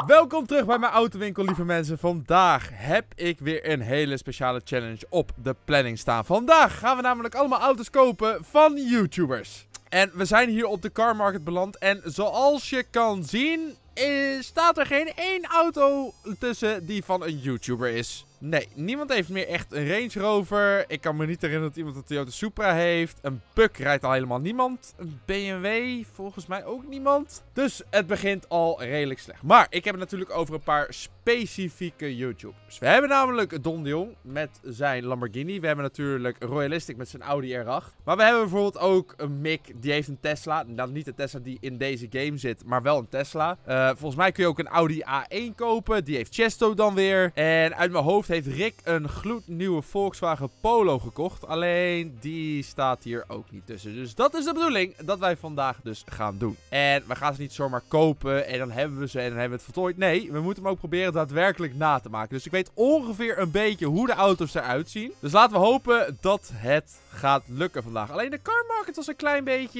Welkom terug bij mijn autowinkel, lieve mensen. Vandaag heb ik weer een hele speciale challenge op de planning staan. Vandaag gaan we namelijk allemaal auto's kopen van YouTubers. En we zijn hier op de car market beland. En zoals je kan zien, staat er geen één auto tussen die van een YouTuber is. Nee, niemand heeft meer echt een Range Rover. Ik kan me niet herinneren dat iemand een Toyota Supra heeft. Een Buick rijdt al helemaal niemand. Een BMW volgens mij ook niemand. Dus het begint al redelijk slecht. Maar ik heb het natuurlijk over een paar specifieke YouTubers. We hebben namelijk Don de Jong met zijn Lamborghini. We hebben natuurlijk Royalistic met zijn Audi R8. Maar we hebben bijvoorbeeld ook een Mick, die heeft een Tesla. Nou, niet de Tesla die in deze game zit, maar wel een Tesla. Volgens mij kun je ook een Audi A1 kopen. Die heeft Chesto dan weer. En uit mijn hoofd heeft Rick een gloednieuwe Volkswagen Polo gekocht. Alleen die staat hier ook niet tussen. Dus dat is de bedoeling dat wij vandaag dus gaan doen. En we gaan ze niet zomaar kopen en dan hebben we ze en dan hebben we het voltooid. Nee, we moeten hem ook proberen daadwerkelijk na te maken. Dus ik weet ongeveer een beetje hoe de auto's eruit zien. Dus laten we hopen dat het gaat lukken vandaag. Alleen de car market was een klein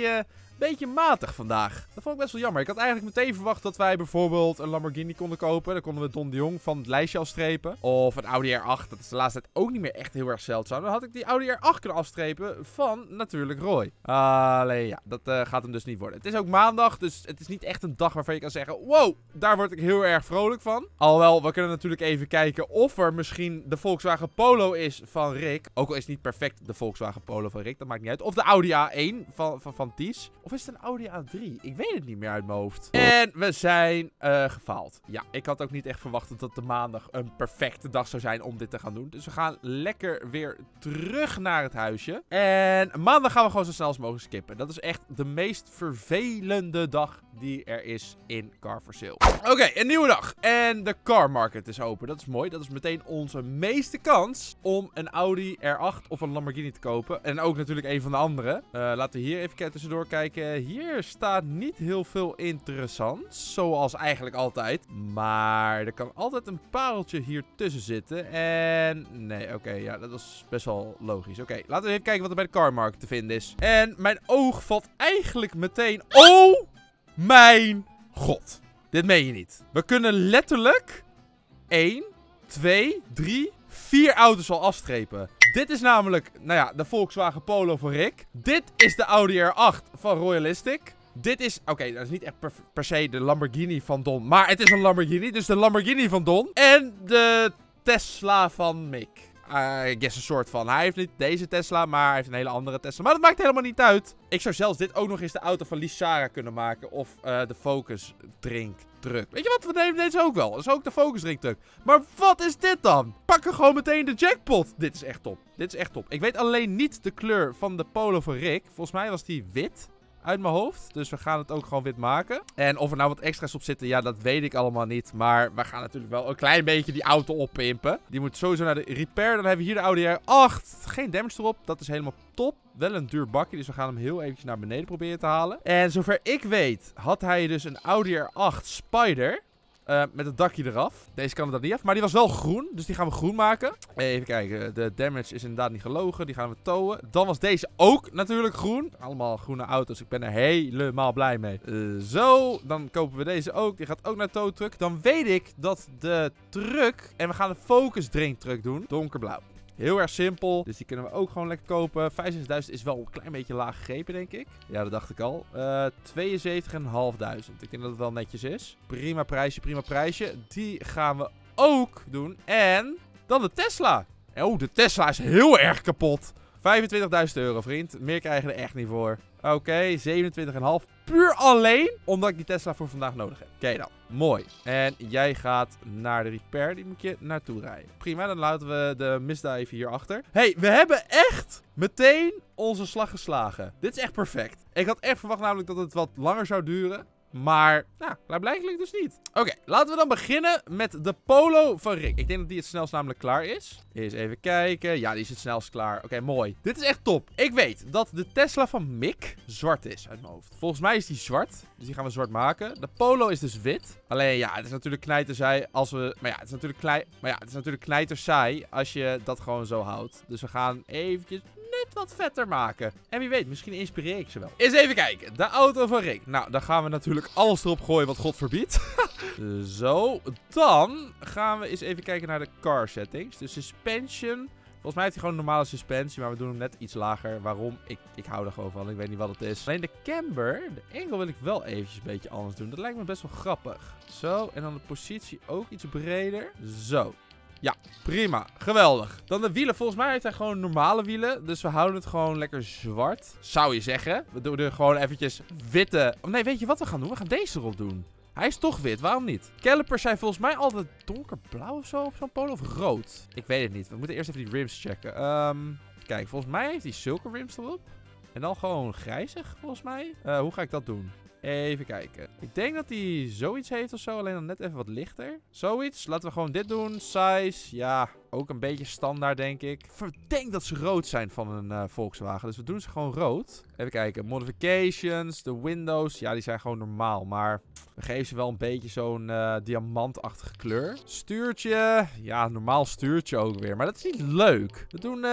beetje matig vandaag. Dat vond ik best wel jammer. Ik had eigenlijk meteen verwacht dat wij bijvoorbeeld een Lamborghini konden kopen. Dan konden we Don de Jong van het lijstje afstrepen. Of een Audi R8. Dat is de laatste tijd ook niet meer echt heel erg zeldzaam. Dan had ik die Audi R8 kunnen afstrepen van natuurlijk Roy. Alleen ja, dat gaat hem dus niet worden. Het is ook maandag, dus het is niet echt een dag waarvan je kan zeggen: wow, daar word ik heel erg vrolijk van. Alhoewel, we kunnen natuurlijk even kijken of er misschien de Volkswagen Polo is van Rick. Ook al is het niet perfect de Volkswagen Polo van Rick, dat maakt niet uit. Of de Audi A1 van Ties. Of is het een Audi A3? Ik weet het niet meer uit mijn hoofd. En we zijn gefaald. Ja, ik had ook niet echt verwacht dat de maandag een perfecte dag zou zijn om dit te gaan doen. Dus we gaan lekker weer terug naar het huisje. En maandag gaan we gewoon zo snel als mogelijk skippen. Dat is echt de meest vervelende dag die er is in Car for Sale. Oké, een nieuwe dag. En de car market is open. Dat is mooi. Dat is meteen onze meeste kans om een Audi R8 of een Lamborghini te kopen. En ook natuurlijk een van de andere. Laten we hier even tussendoor kijken. Hier staat niet heel veel interessants. Zoals eigenlijk altijd. Maar er kan altijd een pareltje hier tussen zitten. En nee, oké, ja, dat is best wel logisch. Oké, laten we even kijken wat er bij de car market te vinden is. En mijn oog valt eigenlijk meteen... Oh! Mijn god. Dit meen je niet. We kunnen letterlijk 1, 2, 3, 4 auto's al afstrepen. Dit is namelijk, nou ja, de Volkswagen Polo van Rick. Dit is de Audi R8 van Royalistic. Dit is, oké, dat is niet echt per se de Lamborghini van Don. Maar het is een Lamborghini, dus de Lamborghini van Don. En de Tesla van Mick. I guess een soort van. Hij heeft niet deze Tesla, maar hij heeft een hele andere Tesla. Maar dat maakt helemaal niet uit. Ik zou zelfs dit ook nog eens de auto van Lysara kunnen maken. Of de Focus drinktruck. Weet je wat? We nemen deze ook wel. Dat is ook de Focus drinktruck. Maar wat is dit dan? Pakken gewoon meteen de jackpot. Dit is echt top. Dit is echt top. Ik weet alleen niet de kleur van de Polo van Rick. Volgens mij was die wit. Uit mijn hoofd. Dus we gaan het ook gewoon wit maken. En of er nou wat extra's op zitten, ja, dat weet ik allemaal niet. Maar we gaan natuurlijk wel een klein beetje die auto oppimpen. Die moet sowieso naar de repair. Dan hebben we hier de Audi R8. Geen damage erop. Dat is helemaal top. Wel een duur bakje, dus we gaan hem heel eventjes naar beneden proberen te halen. En zover ik weet, had hij dus een Audi R8 Spider. Met het dakje eraf. Deze kan er dan niet af. Maar die was wel groen. Dus die gaan we groen maken. Even kijken. De damage is inderdaad niet gelogen. Die gaan we towen. Dan was deze ook natuurlijk groen. Allemaal groene auto's. Ik ben er helemaal blij mee. Zo. Dan kopen we deze ook. Die gaat ook naar tow truck. Dan weet ik dat de truck... En we gaan een Focus drinktruck doen. Donkerblauw. Heel erg simpel. Dus die kunnen we ook gewoon lekker kopen. 65.000 is wel een klein beetje laag gegrepen, denk ik. Ja, dat dacht ik al. 72.500. Ik denk dat het wel netjes is. Prima prijsje, prima prijsje. Die gaan we ook doen. En dan de Tesla. Oh, de Tesla is heel erg kapot. 25.000 euro, vriend. Meer krijgen we er echt niet voor. Oké, 27,5. Puur alleen omdat ik die Tesla voor vandaag nodig heb. Oké dan. Mooi. En jij gaat naar de repair. Die moet je naartoe rijden. Prima, dan laten we de misdive hier achter. Hey, we hebben echt meteen onze slag geslagen. Dit is echt perfect. Ik had echt verwacht namelijk dat het wat langer zou duren. Maar, nou, blijkbaar dus niet. Oké, laten we dan beginnen met de Polo van Rick. Ik denk dat die het snelst namelijk klaar is. Eens even kijken. Ja, die is het snelst klaar. Oké, mooi. Dit is echt top. Ik weet dat de Tesla van Mick zwart is uit mijn hoofd. Volgens mij is die zwart. Dus die gaan we zwart maken. De Polo is dus wit. Alleen, ja, het is natuurlijk knijtersaai als we... Maar ja, het is natuurlijk knijtersaai als je dat gewoon zo houdt. Dus we gaan eventjes net wat vetter maken. En wie weet, misschien inspireer ik ze wel. Eens even kijken. De auto van Rick. Nou, dan gaan we natuurlijk alles erop gooien wat God verbiedt. Zo. Dan gaan we eens even kijken naar de car settings. De suspension. Volgens mij heeft hij gewoon een normale suspensie, maar we doen hem net iets lager. Waarom? Ik hou er gewoon van. Ik weet niet wat het is. Alleen de camber, de angle wil ik wel eventjes een beetje anders doen. Dat lijkt me best wel grappig. Zo, en dan de positie ook iets breder. Zo. Ja, prima. Geweldig. Dan de wielen. Volgens mij heeft hij gewoon normale wielen. Dus we houden het gewoon lekker zwart. Zou je zeggen. We doen er gewoon eventjes witte... Oh nee, weet je wat we gaan doen? We gaan deze erop doen. Hij is toch wit, waarom niet? Calipers zijn volgens mij altijd donkerblauw of zo op zo'n polo, of rood. Ik weet het niet. We moeten eerst even die rims checken. Kijk, volgens mij heeft hij zulke rims erop. En dan gewoon grijzig, volgens mij. Hoe ga ik dat doen? Even kijken. Ik denk dat hij zoiets heeft of zo, alleen dan net even wat lichter. Zoiets. Laten we gewoon dit doen. Size, ja, ook een beetje standaard, denk ik. Ik denk dat ze rood zijn van een Volkswagen, dus we doen ze gewoon rood. Even kijken. Modifications, de windows, ja, die zijn gewoon normaal, maar we geven ze wel een beetje zo'n diamantachtige kleur. Stuurtje, ja, normaal stuurtje ook weer, maar dat is niet leuk. We doen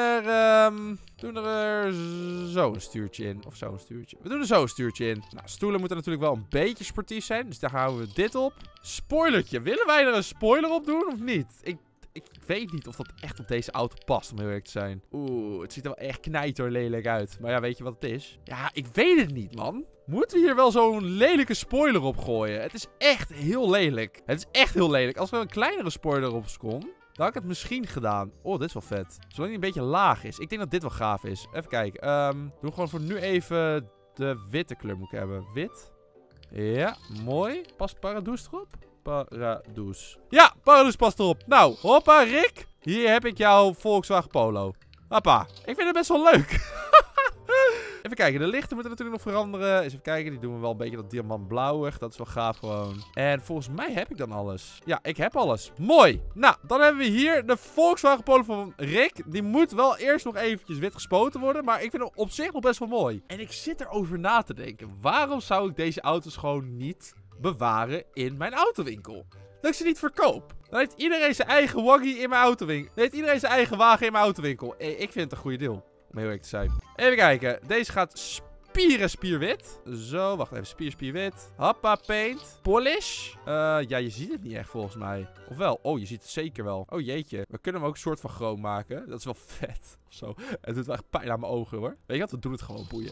er zo'n stuurtje in, of zo'n stuurtje. We doen er zo'n stuurtje in. Nou, stoelen moeten natuurlijk wel een beetje sportief zijn, dus daar houden we dit op. Spoilertje, willen wij er een spoiler op doen of niet? Ik weet niet of dat echt op deze auto past, om heel eerlijk te zijn. Oeh, het ziet er wel echt knijter lelijk uit. Maar ja, weet je wat het is? Ja, ik weet het niet, man. Moeten we hier wel zo'n lelijke spoiler op gooien? Het is echt heel lelijk. Het is echt heel lelijk. Als er een kleinere spoiler op kon, dan had ik het misschien gedaan. Oh, dit is wel vet. Zolang hij een beetje laag is. Ik denk dat dit wel gaaf is. Even kijken. Doe gewoon voor nu even de witte kleur moet ik hebben. Wit. Ja, mooi. Past Paradoes erop? Paradoes. Ja, Paradoes past erop. Nou, hoppa, Rick. Hier heb ik jouw Volkswagen Polo. Hoppa. Ik vind het best wel leuk. Even kijken, de lichten moeten natuurlijk nog veranderen. Eens even kijken, die doen we wel een beetje dat diamantblauwig. Dat is wel gaaf gewoon. En volgens mij heb ik dan alles. Ja, ik heb alles. Mooi. Nou, dan hebben we hier de Volkswagen Polo van Rick. Die moet wel eerst nog eventjes wit gespoten worden. Maar ik vind hem op zich nog best wel mooi. En ik zit erover na te denken. Waarom zou ik deze auto's gewoon niet bewaren in mijn autowinkel? Dat ik ze niet verkoop. Dan heeft iedereen zijn eigen waggie in mijn autowinkel. Dan heeft iedereen zijn eigen wagen in mijn autowinkel. Ik vind het een goede deal. Om heel eerlijk te zijn. Even kijken. Deze gaat spierwit. Zo, wacht even. Spierwit. Hoppa, paint. Polish. Ja, je ziet het niet echt volgens mij. Ofwel? Oh, je ziet het zeker wel. Oh, jeetje. We kunnen hem ook een soort van chroom maken. Dat is wel vet. Of zo. Het doet wel echt pijn aan mijn ogen, hoor. Weet je wat? We doen het gewoon, boeien.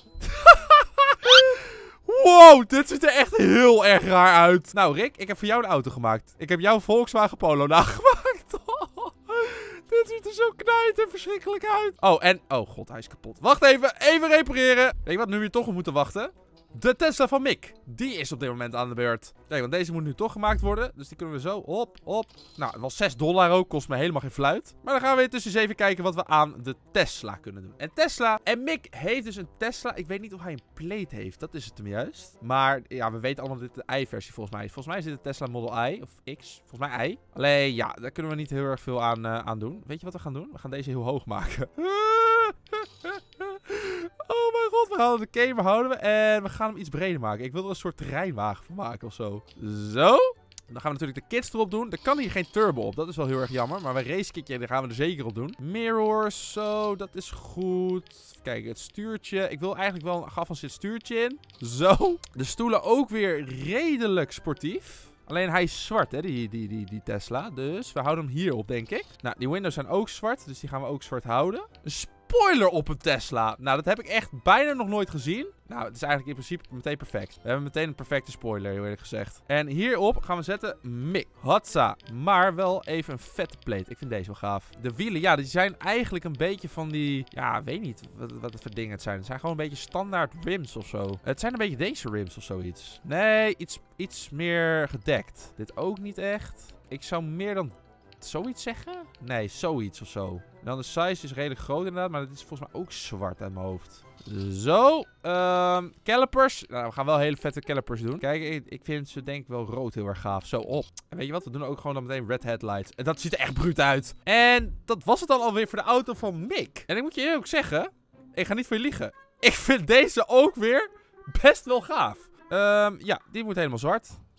Wow, dit ziet er echt heel erg raar uit. Nou, Rick, ik heb voor jou een auto gemaakt. Ik heb jouw Volkswagen Polo nagemaakt. Dit ziet er zo knijt en verschrikkelijk uit. Oh, en... Oh, god, hij is kapot. Wacht even. Even repareren. Weet je wat nu weer toch op moeten wachten? De Tesla van Mick. Die is op dit moment aan de beurt. Kijk, want deze moet nu toch gemaakt worden. Dus die kunnen we zo op. Nou, wel $6 ook. Kost me helemaal geen fluit. Maar dan gaan we intussen eens even kijken wat we aan de Tesla kunnen doen. En Tesla... En Mick heeft dus een Tesla. Ik weet niet of hij een plate heeft. Dat is het hem juist. Maar ja, we weten allemaal dat dit de i-versie volgens mij is. Volgens mij zit de Tesla Model I. Of X. Volgens mij I. Alleen ja, daar kunnen we niet heel erg veel aan doen. Weet je wat we gaan doen? We gaan deze heel hoog maken. Oh mijn god, we gaan de kamer houden en we gaan hem iets breder maken. Ik wil er een soort terreinwagen van maken of zo. Zo. Dan gaan we natuurlijk de kits erop doen. Er kan hier geen turbo op. Dat is wel heel erg jammer. Maar een racekitje, daar gaan we er zeker op doen. Mirrors, zo. Dat is goed. Kijk, het stuurtje. Ik wil eigenlijk wel een geavanceerd stuurtje in. Zo. De stoelen ook weer redelijk sportief. Alleen hij is zwart, hè, die Tesla. Dus we houden hem hier op, denk ik. Nou, die windows zijn ook zwart. Dus die gaan we ook zwart houden. Een spoiler op een Tesla. Nou, dat heb ik echt bijna nog nooit gezien. Nou, het is eigenlijk in principe meteen perfect. We hebben meteen een perfecte spoiler, heel eerlijk gezegd. En hierop gaan we zetten Mick. Hatsa. Maar wel even een vette plate. Ik vind deze wel gaaf. De wielen, ja, die zijn eigenlijk een beetje van die... Ja, weet niet wat het voor dingen het zijn. Het zijn gewoon een beetje standaard rims of zo. Het zijn een beetje deze rims of zoiets. Nee, iets meer gedekt. Dit ook niet echt. Ik zou meer dan... Zoiets zeggen? Nee, zoiets of zo. En dan de size is redelijk groot inderdaad, maar dat is volgens mij ook zwart uit mijn hoofd. Zo. Calipers. Nou, we gaan wel hele vette calipers doen. Kijk, ik vind ze denk ik wel rood heel erg gaaf. Zo, op. En weet je wat? We doen ook gewoon dan meteen red headlights. En dat ziet er echt bruut uit. En dat was het dan alweer voor de auto van Mick. En ik moet je eerlijk zeggen, ik ga niet voor je liegen. Ik vind deze ook weer best wel gaaf. Ja, die moet helemaal zwart.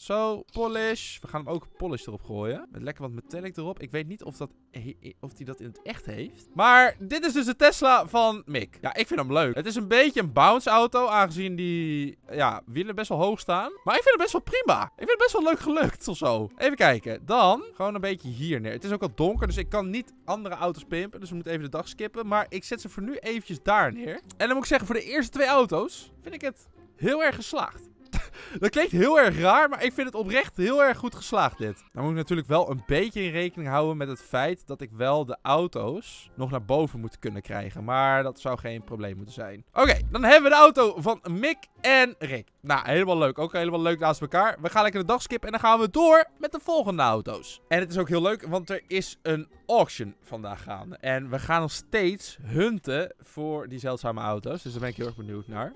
Zo, polish. We gaan hem ook polish erop gooien. Met lekker wat metallic erop. Ik weet niet of hij dat in het echt heeft. Maar dit is dus de Tesla van Mick. Ja, ik vind hem leuk. Het is een beetje een bounce auto, aangezien die wielen best wel hoog staan. Maar ik vind het best wel prima. Ik vind het best wel leuk gelukt of zo. Even kijken. Dan gewoon een beetje hier neer. Het is ook al donker, dus ik kan niet andere auto's pimpen. Dus we moeten even de dag skippen. Maar ik zet ze voor nu eventjes daar neer. En dan moet ik zeggen, voor de eerste 2 auto's vind ik het heel erg geslaagd. Dat klinkt heel erg raar, maar ik vind het oprecht heel erg goed geslaagd dit. Dan moet ik natuurlijk wel een beetje in rekening houden met het feit dat ik wel de auto's nog naar boven moet kunnen krijgen. Maar dat zou geen probleem moeten zijn. Oké, dan hebben we de auto van Mick en Rick. Nou, helemaal leuk. Ook helemaal leuk naast elkaar. We gaan lekker de dag skippen en dan gaan we door met de volgende auto's. En het is ook heel leuk, want er is een auction vandaag gaande. En we gaan nog steeds hunten voor die zeldzame auto's. Dus daar ben ik heel erg benieuwd naar.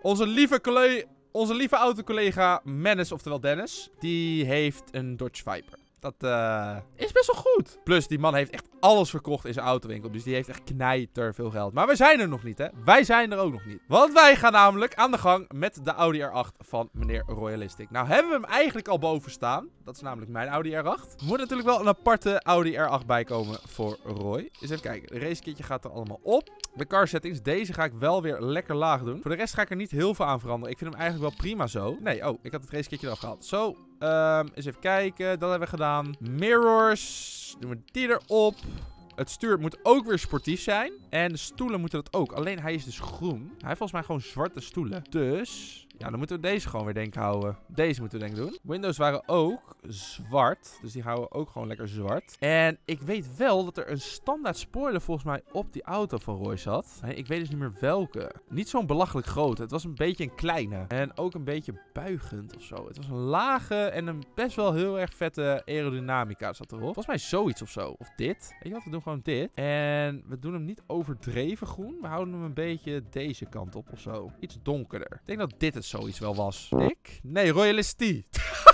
Onze lieve autocollega Menes, oftewel Dennis, die heeft een Dodge Viper. Dat is best wel goed. Plus, die man heeft echt alles verkocht in zijn autowinkel. Dus die heeft echt knijter veel geld. Maar wij zijn er nog niet, hè. Wij zijn er ook nog niet. Want wij gaan namelijk aan de gang met de Audi R8 van meneer Royalistic. Nou hebben we hem eigenlijk al boven staan. Dat is namelijk mijn Audi R8. Er moet natuurlijk wel een aparte Audi R8 bij komen voor Roy. Dus even kijken. De racekitje gaat er allemaal op. De car settings. Deze ga ik wel weer lekker laag doen. Voor de rest ga ik er niet heel veel aan veranderen. Ik vind hem eigenlijk wel prima zo. Nee, oh, ik had het racekitje eraf gehaald. Zo. Eens even kijken. Dat hebben we gedaan. Mirrors. Doen we die erop. Het stuur moet ook weer sportief zijn. En de stoelen moeten dat ook. Alleen hij is dus groen. Hij heeft volgens mij gewoon zwarte stoelen. Dus ja, dan moeten we deze gewoon weer denk ik houden. Deze moeten we denk ik doen. Windows waren ook zwart. Dus die houden we ook gewoon lekker zwart. En ik weet wel dat er een standaard spoiler volgens mij op die auto van Roy zat. Ik weet dus niet meer welke. Niet zo'n belachelijk grote. Het was een beetje een kleine. En ook een beetje buigend of zo. Het was een lage en een best wel heel erg vette aerodynamica zat erop. Volgens mij zoiets of zo. Of dit. Weet je wat? We doen gewoon dit. En we doen hem niet overdreven groen. We houden hem een beetje deze kant op of zo. Iets donkerder. Ik denk dat dit het zoiets wel was. Ik? Nee, Royalistie.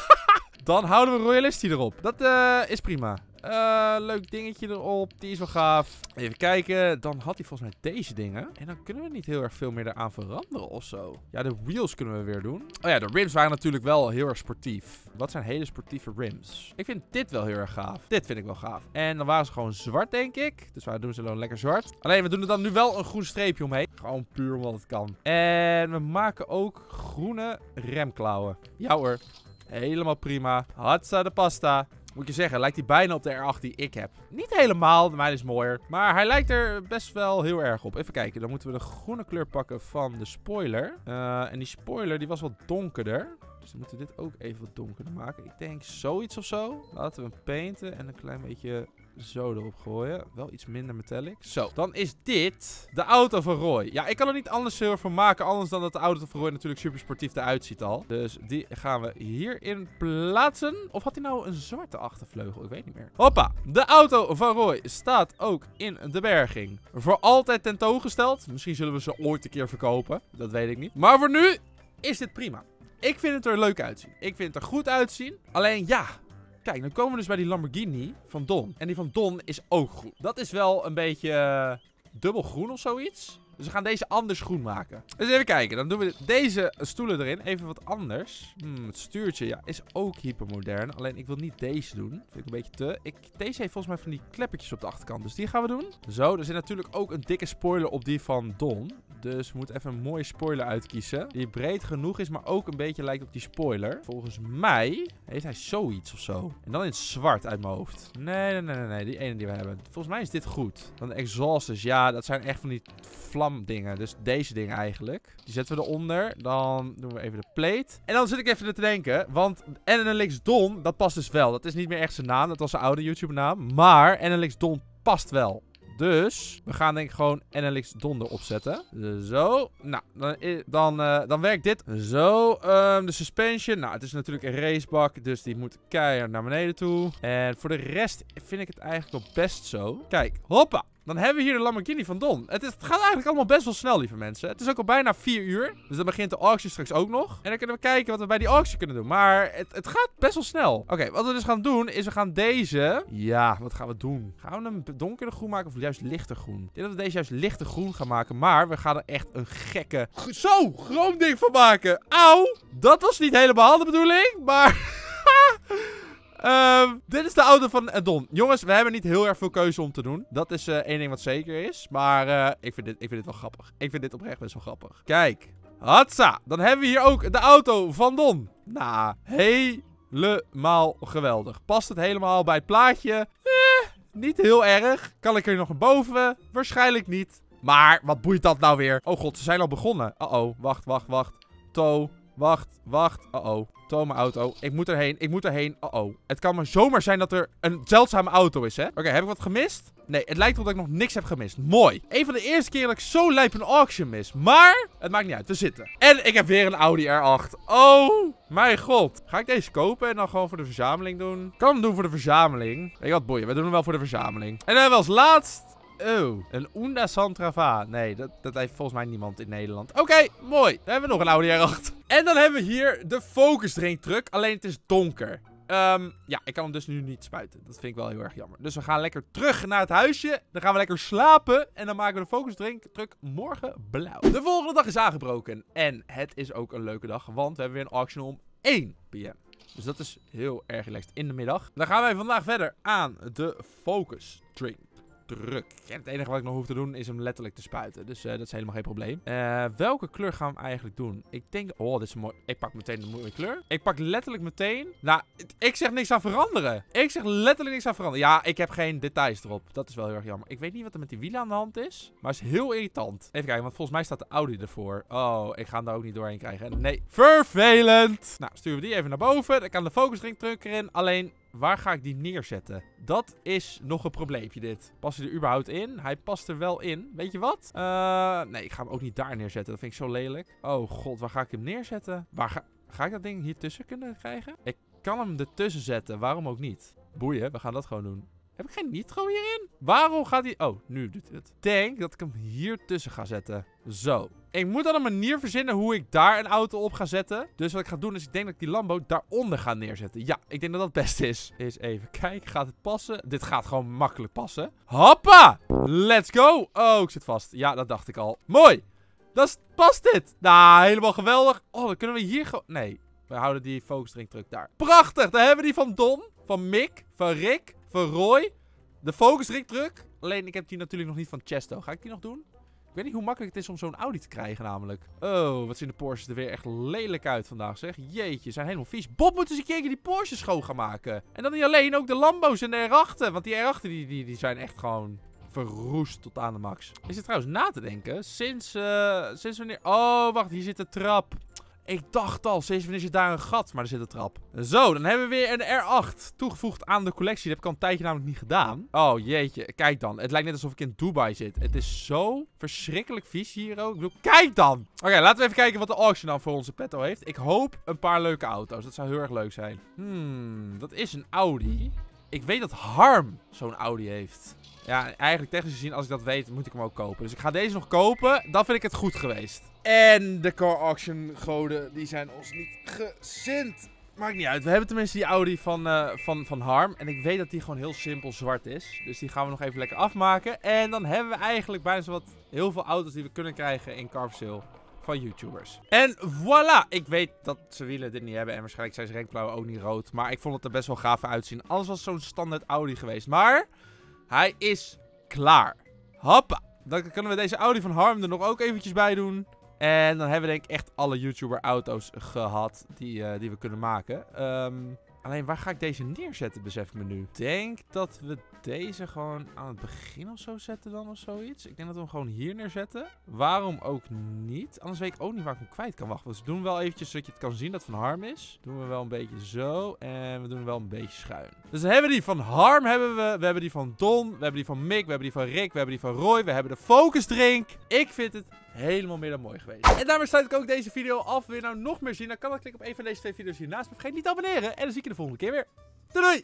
Dan houden we Royalistie erop. Dat is prima. Leuk dingetje erop. Die is wel gaaf. Even kijken. Dan had hij volgens mij deze dingen. En dan kunnen we niet heel erg veel meer eraan veranderen of zo. Ja, de wheels kunnen we weer doen. Oh ja, de rims waren natuurlijk wel heel erg sportief. Wat zijn hele sportieve rims? Ik vind dit wel heel erg gaaf. Dit vind ik wel gaaf. En dan waren ze gewoon zwart, denk ik. Dus wij doen ze dan lekker zwart. Alleen, we doen er dan nu wel een groen streepje omheen. Gewoon puur omdat het kan. En we maken ook groene remklauwen. Ja hoor. Helemaal prima. Hatsa de pasta. Moet je zeggen, lijkt hij bijna op de R8 die ik heb. Niet helemaal, de mijne is mooier. Maar hij lijkt er best wel heel erg op. Even kijken, dan moeten we de groene kleur pakken van de spoiler. En die spoiler die was wat donkerder. Dus dan moeten we dit ook even wat donkerder maken. Ik denk zoiets of zo. Laten we hem painten en een klein beetje zo erop gooien. Wel iets minder metallic. Zo, dan is dit de auto van Roy. Ja, ik kan er niet anders heel erg van maken. Anders dan dat de auto van Roy natuurlijk super sportief eruit ziet al. Dus die gaan we hierin plaatsen. Of had hij nou een zwarte achtervleugel? Ik weet niet meer. Hoppa, de auto van Roy staat ook in de berging. Voor altijd tentoongesteld. Misschien zullen we ze ooit een keer verkopen. Dat weet ik niet. Maar voor nu is dit prima. Ik vind het er leuk uitzien. Ik vind het er goed uitzien. Alleen ja. Kijk, dan komen we dus bij die Lamborghini van Don. En die van Don is ook groen. Dat is wel een beetje dubbel groen of zoiets. Dus we gaan deze anders groen maken. Dus even kijken. Dan doen we deze stoelen erin. Even wat anders. Het stuurtje ja, is ook hypermodern. Alleen ik wil niet deze doen. Vind ik een beetje te. Deze heeft volgens mij van die kleppertjes op de achterkant. Dus die gaan we doen. Zo, er zit natuurlijk ook een dikke spoiler op die van Don. Dus we moeten even een mooie spoiler uitkiezen. Die breed genoeg is, maar ook een beetje lijkt op die spoiler. Volgens mij heeft hij zoiets of zo. En dan in het zwart uit mijn hoofd. Nee. Die ene die we hebben. Volgens mij is dit goed. Dan de exhausters. Ja, dat zijn echt van die vlamdingen. Dus deze dingen eigenlijk. Die zetten we eronder. Dan doen we even de plate. En dan zit ik even te denken. Want NLX Don, dat past dus wel. Dat is niet meer echt zijn naam. Dat was zijn oude YouTube naam. Maar NLX Don past wel. Dus we gaan denk ik gewoon NLX Don erop zetten. Zo. Nou, dan werkt dit. Zo. De suspension. Nou, het is natuurlijk een racebak. Dus die moet keihard naar beneden toe. En voor de rest vind ik het eigenlijk wel best zo. Kijk. Hoppa. Dan hebben we hier de Lamborghini van Don. Het gaat eigenlijk allemaal best wel snel, lieve mensen. Het is ook al bijna 4 uur. Dus dan begint de auction straks ook nog. En dan kunnen we kijken wat we bij die auction kunnen doen. Maar het gaat best wel snel. Oké, wat we dus gaan doen, is we gaan deze... Ja, wat gaan we doen? Gaan we hem donkerder groen maken of juist lichter groen? Ik denk dat we deze juist lichter groen gaan maken. Maar we gaan er echt een gekke... Zo, groen ding van maken. Auw! Dat was niet helemaal de bedoeling, maar... Dit is de auto van Don. Jongens, we hebben niet heel erg veel keuze om te doen. Dat is één ding wat zeker is. Maar ik vind dit wel grappig. Ik vind dit oprecht best wel grappig. Kijk. Hatsa. Dan hebben we hier ook de auto van Don. Nou, helemaal geweldig. Past het helemaal bij het plaatje? Niet heel erg. Kan ik er nog naar boven? Waarschijnlijk niet. Maar, wat boeit dat nou weer? Oh god, ze zijn al begonnen. Uh-oh. Wacht. To. Wacht. Uh-oh. To, mijn auto. Ik moet erheen. Uh-oh. Het kan maar zomaar zijn dat er een zeldzame auto is, hè? Oké, heb ik wat gemist? Nee, het lijkt erop dat ik nog niks heb gemist. Mooi. Een van de eerste keer dat ik zo lijp een auction mis. Maar, het maakt niet uit. We zitten. En ik heb weer een Audi R8. Oh, mijn god. Ga ik deze kopen en dan gewoon voor de verzameling doen? Ik kan hem doen voor de verzameling. Weet je wat, boeien. We doen hem wel voor de verzameling. En dan hebben we als laatst... Oh, een Honda Santrava. Nee, dat heeft volgens mij niemand in Nederland. Oké, mooi. Dan hebben we nog een Audi R8. En dan hebben we hier de Focus Drink Truck. Alleen het is donker. Ja, ik kan hem dus nu niet spuiten. Dat vind ik wel heel erg jammer. Dus we gaan lekker terug naar het huisje. Dan gaan we lekker slapen. En dan maken we de Focus Drink Truck morgen blauw. De volgende dag is aangebroken. En het is ook een leuke dag. Want we hebben weer een auction om 1 PM. Dus dat is heel erg relaxed in de middag. Dan gaan wij vandaag verder aan de Focus Drink Truck. En het enige wat ik nog hoef te doen is hem letterlijk te spuiten. Dus dat is helemaal geen probleem. Welke kleur gaan we eigenlijk doen? Ik denk... Oh, dit is een mooi... Ik pak meteen een mooie kleur. Ik pak letterlijk meteen... Nou, ik zeg niks aan veranderen. Ik zeg letterlijk niks aan veranderen. Ja, ik heb geen details erop. Dat is wel heel erg jammer. Ik weet niet wat er met die wielen aan de hand is. Maar het is heel irritant. Even kijken, want volgens mij staat de Audi ervoor. Oh, ik ga hem daar ook niet doorheen krijgen. Nee, vervelend. Nou, sturen we die even naar boven. Dan kan de Focus Drink Truck erin. Alleen... Waar ga ik die neerzetten? Dat is nog een probleempje dit. Past hij er überhaupt in? Hij past er wel in. Weet je wat? Nee, ik ga hem ook niet daar neerzetten. Dat vind ik zo lelijk. Oh god, waar ga ik hem neerzetten? Waar ga ik dat ding hier tussen kunnen krijgen? Ik kan hem ertussen zetten. Waarom ook niet? Boeien, we gaan dat gewoon doen. Heb ik geen nitro hierin? Waarom gaat hij... Oh, nu doet hij het. Ik denk dat ik hem hier tussen ga zetten. Zo. Ik moet dan een manier verzinnen hoe ik daar een auto op ga zetten. Dus wat ik ga doen is, ik denk dat ik die Lambo daaronder ga neerzetten. Ja, ik denk dat dat het beste is. Eens even kijken, gaat het passen? Dit gaat gewoon makkelijk passen. Hoppa! Let's go! Oh, ik zit vast. Ja, dat dacht ik al. Mooi! Past dit? Nou, helemaal geweldig. Oh, dan kunnen we hier gewoon... Nee, we houden die Focus Drink Truck daar. Prachtig! Dan hebben we die van Don, van Mick, van Rick, van Roy. De Focus Drink Truck. Alleen, ik heb die natuurlijk nog niet van Chesto. Ga ik die nog doen? Ik weet niet hoe makkelijk het is om zo'n Audi te krijgen namelijk. Oh, wat zien de Porsches er weer echt lelijk uit vandaag zeg. Jeetje, zijn helemaal vies. Bob moet eens een keer die Porsches schoon gaan maken. En dan niet alleen, ook de Lambo's en de R8'en. Want die R8'en die zijn echt gewoon verroest tot aan de max. Is het trouwens na te denken? Sinds wanneer... Oh, wacht, hier zit de trap. Ik dacht al, sinds wanneer zit daar een gat, maar er zit een trap. Zo, dan hebben we weer een R8 toegevoegd aan de collectie. Dat heb ik al een tijdje namelijk niet gedaan. Oh, jeetje. Kijk dan. Het lijkt net alsof ik in Dubai zit. Het is zo verschrikkelijk vies hier ook. Ik bedoel, kijk dan! Oké, laten we even kijken wat de auction dan voor onze petto heeft. Ik hoop een paar leuke auto's. Dat zou heel erg leuk zijn. Dat is een Audi. Ik weet dat Harm zo'n Audi heeft. Ja, eigenlijk technisch gezien, als ik dat weet, moet ik hem ook kopen. Dus ik ga deze nog kopen. Dan vind ik het goed geweest. En de car auction goden, die zijn ons niet gezind. Maakt niet uit. We hebben tenminste die Audi van Harm. En ik weet dat die gewoon heel simpel zwart is. Dus die gaan we nog even lekker afmaken. En dan hebben we eigenlijk bijna zo wat heel veel auto's die we kunnen krijgen in car sale van YouTubers. En voilà! Ik weet dat ze wielen dit niet hebben. En waarschijnlijk zijn ze renkblauwen ook niet rood. Maar ik vond het er best wel gaaf uitzien. Anders was het zo'n standaard Audi geweest. Maar hij is klaar. Hoppa! Dan kunnen we deze Audi van Harm er nog ook eventjes bij doen. En dan hebben we denk ik echt alle YouTuber auto's gehad die we kunnen maken. Alleen waar ga ik deze neerzetten, besef ik me nu. Ik denk dat we deze gewoon aan het begin of zo zetten dan of zoiets. Ik denk dat we hem gewoon hier neerzetten. Waarom ook niet? Anders weet ik ook niet waar ik hem kwijt kan. Wacht, dus we doen wel eventjes zodat je het kan zien dat het van Harm is. Doen we wel een beetje zo. En we doen hem wel een beetje schuin. Dus dan hebben we die van Harm. We hebben die van Don. We hebben die van Mick. We hebben die van Rick. We hebben die van Roy. We hebben de Focus Drink. Ik vind het helemaal meer dan mooi geweest. En daarmee sluit ik ook deze video af. Wil je nou nog meer zien? Dan kan ik klikken op een van deze twee video's hiernaast. Maar vergeet niet te abonneren. En dan zie ik je de volgende keer weer. Doei doei!